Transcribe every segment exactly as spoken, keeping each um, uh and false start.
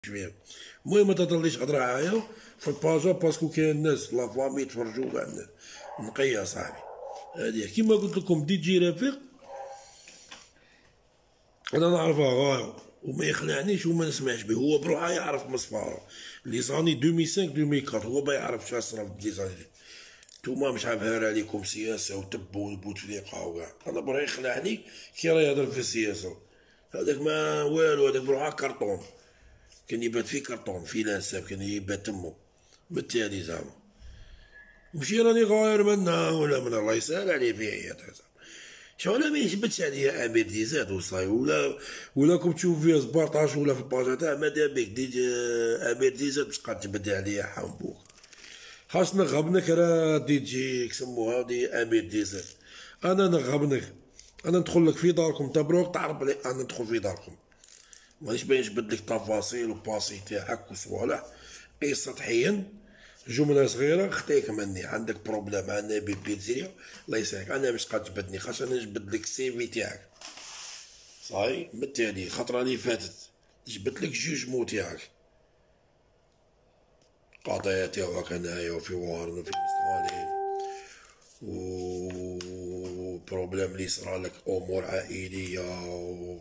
شويه. المهم ما تهضرليش هضره معايا في الباجا باسكو كاين ناس لا فامي تفرجوا كاع الناس. نقيه صاحبي. هادي كيما قلت لكم بديت تجي رفيق، انا نعرفها غايه وما يخلعنيش وما نسمعش به. هو بروحه يعرف مصفاره لي زاني ألفين وخمسة ألفين وأربعة، هو ما يعرفش شنو صرا في لي زاني. نتوما مش عارف هار عليكم سياسه وتب وبوتفليقه وكاع، انا بروحي يخلعني كي راه يهضر في السياسه. هذاك ما والو، هذاك بروحه كرطون، كان يبات في كرطون في لانساب، كان يبات تمو بالتالي زعما ماشي راني غاير منا ولا من الله يسهل عليه في عياط شو انا ما يجبدش عليا امير ديزاد وصاي، ولا ولا كنت تشوف فيها سبارطاج ولا في الباجا تاع ماذا بك دي امير ديزاد باش تبقى تجبد عليا حنبوك. خاص نغبنك راه دي جي يسموها دي امير ديزاد. انا نغبنك، انا ندخل لك في داركم تبروك تعرف بلي انا ندخل في داركم، مانيش باين نجبد لك تفاصيل وباسي تاعك وصوالح. اي سطحيا جمله صغيره خطيك مني عندك بروبليم مع النبي بيتزيريا الله يسعدك، انا باش تبقى تجبدني خاص انا نجبد لك السي في تاعك صاي. بالتالي خطره اللي فاتت جبت لك جوجمون تاعك، قضايا تاعك انايا وفي وارن وفي مستغالين و بروبليم اللي صرالك امور عائليه و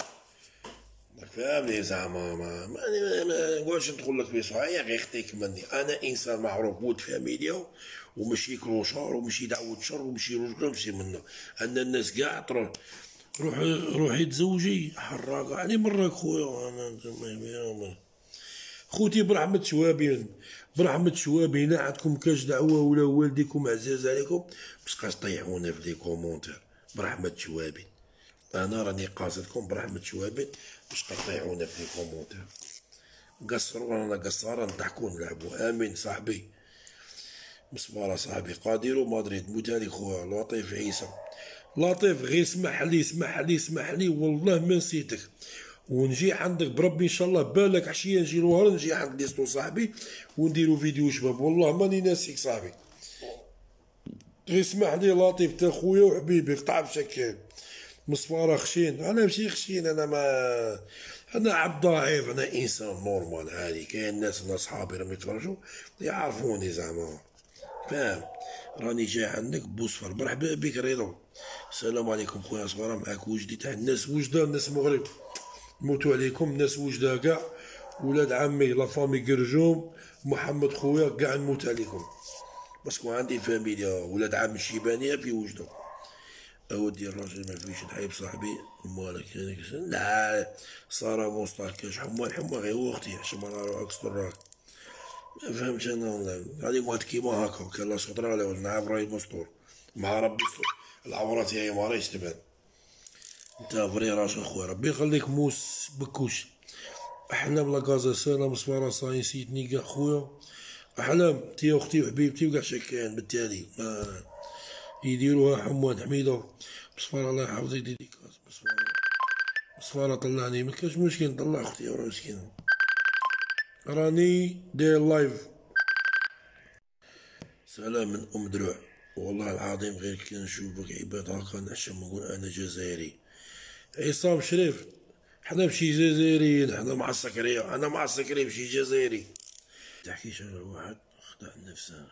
فهمني زعما ما ما ما نقولش ندخل لك في صحيح غير خطيك مني. انا انسان معروف ولد فاميليا وماشي كروشار وماشي دعوة شر وماشي رجل وماشي منه. ان الناس كاع تروح روح روحي تزوجي حراقه علي مرك خويا. انا خوتي برحمة شوابين، برحمة شوابين عندكم كاش دعوة ولا والديكم عزاز عليكم باش تبقاش تطيحونا في لي كومونتير. برحمة شوابين انا راني قاصدكم برحمة شوابين باش تطيحونا في لي كومونتير. قصروا رانا قصارى نضحكوا نلعبوا. امين صاحبي مسمارة صاحبي قادير مدريد موتالي خويا لطيف عيسى. لطيف غير اسمح لي اسمح لي اسمح لي والله ما نسيتك، ونجي عندك بربي ان شاء الله بالك عشيه نجي لوهر نجي عند ليستو صاحبي ونديرو فيديو شباب والله ماني ناسيك صاحبي. غير اسمح لي لطيف تا خويا وحبيبي قطع بشكل مصفارة خشين. انا ماشي خشين، انا ما انا عبد ضعيف، انا انسان نورمال عادي. كاين ناس انا صحابي راهم يتفرجوا يعرفوني زعما فاهم. راني جاي عندك بوصفر مرحبا بك رضا. السلام عليكم خويا صغيره معاك وجدي تاع الناس وجده الناس المغرب موتوا عليكم الناس وجده كاع ولاد عمي لا فامي قرجوم محمد خويا كاع نموت عليكم باسكو عندي فاميليا ولاد عم الشيبانيه في وجده. اودي الراجل ما فيش نحيب صاحبي مالك لا صار مصطفى كاش حما الحما غير هو اختي عشان ما نروح اكسر راك ما فهمتش انا والله. هذيك واحد كيما هكا كان لا شطرة ولا نعرف راهي مستور مع ربي العورة تاعي ما راهيش تبان. انت فري راجل خويا ربي يخليك موس بكوش. احلام لاكازا سلام مصفارة صاي نسيتني كاع خويا. احلام تي اختي وحبيبتي وكاع شكان بالتالي ما يديروها حماد حميدة مصفارة الله يحفظك ديديكاس مصفارة مصفارة طلعني ما كاش مشكل نطلع اختي ورا مسكينة راني داير لايف. سلام من ام دروع والله العظيم غير كي نشوفك عباد هكا نحشم نقول انا جزائري. عصام شريف حنا ماشي جزائريين حنا مع السكرية، انا مع السكرية ماشي جزائري. تحكيش على واحد خدع نفسه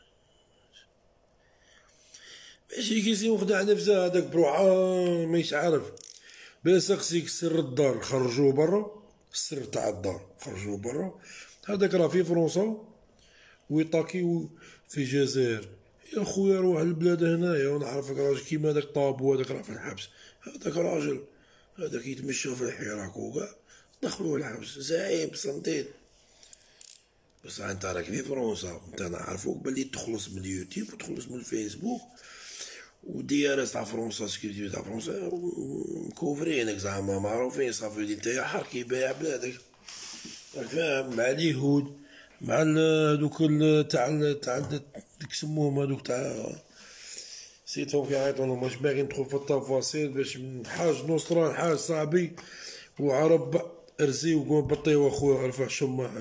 ماشي كيسي وخدع نفسه هذاك بروحه ماهيش عارف. بس خصيك سر الدار خرجوه برا، السر تاع الدار خرجوه برا. هذاك راه في فرنسا ويطاكي في الجزائر. يا خويا روح البلاد هنايا ونعرفك راجل كيما هذاك طابو هذاك راه في الحبس. هذاك راجل هذاك يتمشى في الحراك وكاع دخلوه الحبس زعيم صنديد. بس انت راك في فرنسا انت نعرفوك بلي تخلص من اليوتيوب وتخلص من الفيسبوك وديارات تاع فرنسا سكيورتي تاع فرنسا مكوفرينك زعما معروفين صافي ولي نتايا حركي بايع بلادك راك فاهم. مع اليهود مع هذوك تاع تاع ديك سموهم هذوك تاع سيتهم في عيطون ماش باغي ندخل في التفاصيل باش من حاج نصران حاج صاحبي وعرب ارزي وقوم بطيو اخويا رفع شماع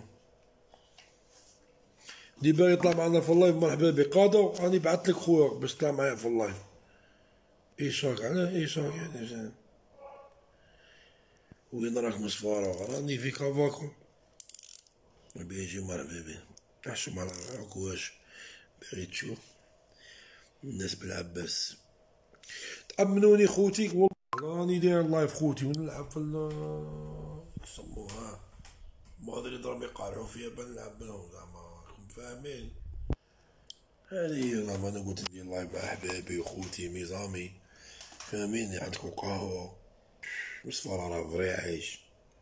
اللي باغي يطلع معنا في اللايف مرحبا بك. قادو راني بعثت لك خويا باش تطلع معايا في اللايف. ايشاك على ايشاك يعني وين راك مصفارة راني في كافاكو بيجي مرحبا بيه. عش مرة عكواش باغي تشوف الناس بالعباس. تأمنوني خوتي والله راني داير لايف خوتي ونلعب في ال يسموها ما هذا اللي دراهم يقارعو فيها بنلعب بلهم زعما راكم فاهمين. هذه هي زعما انا قلت ندير لايف مع احبابي وخوتي ميزامي فاهميني. عندكم قهوة مصفرة راه فري عايش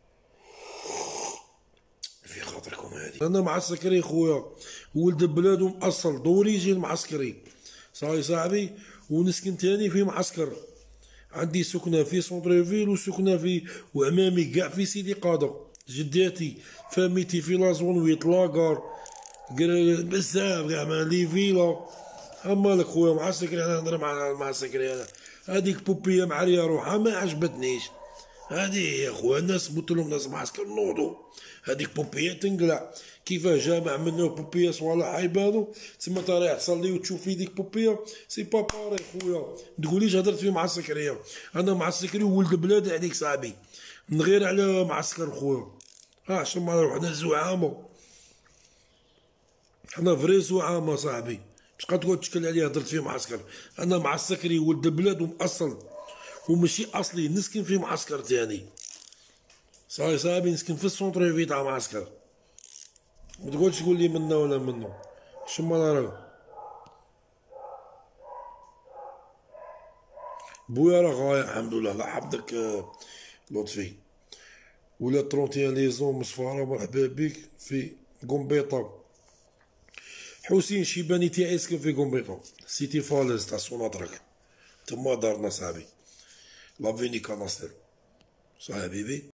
في خاطركم هادي. انا معسكري خويا ولد بلاد ومأصل دوريجين معسكري صاي صاحبي ونسكن تاني في معسكر. عندي سكنة في سونترفيل وسكنة في وعمامي كاع في سيدي قادر. جداتي فاميتي في لازونويت لاكار بزاف كاع ما لي فيلا. اما لك خويا معسكري انا نهضر مع المعسكري انا هذيك بوبية معرية روحها ما عجبتنيش. هذه يا خويا الناس قلت لهم ناس معسكر نوضوا هذيك بوبية تنقلع كيفاه جامع منه بوبية صوالح عيبانو تسمى تا رايح تصلي وتشوف في ديك بوبية سي با باري خويا. تقوليش هدرت في معسكرية انا معسكري وولد بلاد عليك صاحبي نغير على معسكر خويا. ها شما نروح حنا زعامة حنا فري زعامة صاحبي مش قد تقول تشكل عليا هدرت في معسكر. انا معسكري ولد بلاد ومأصل وماشي اصلي نسكن في معسكر تاني صاي صاحبي نسكن في السونتر في تاع معسكر. ما تقولش تقول لي منا ولا منو شما راه بويا راه غاية الحمد لله الله يحفظك لطفي ولا ترونتيان ليزون مصفارة مرحبا بك في قنبيطة. حسين شيباني تاعي يسكن في قنبيطة سيتي فاليز تاع سوناطرك تما دارنا صاحبي لافيني كاناستير صاحبي بي.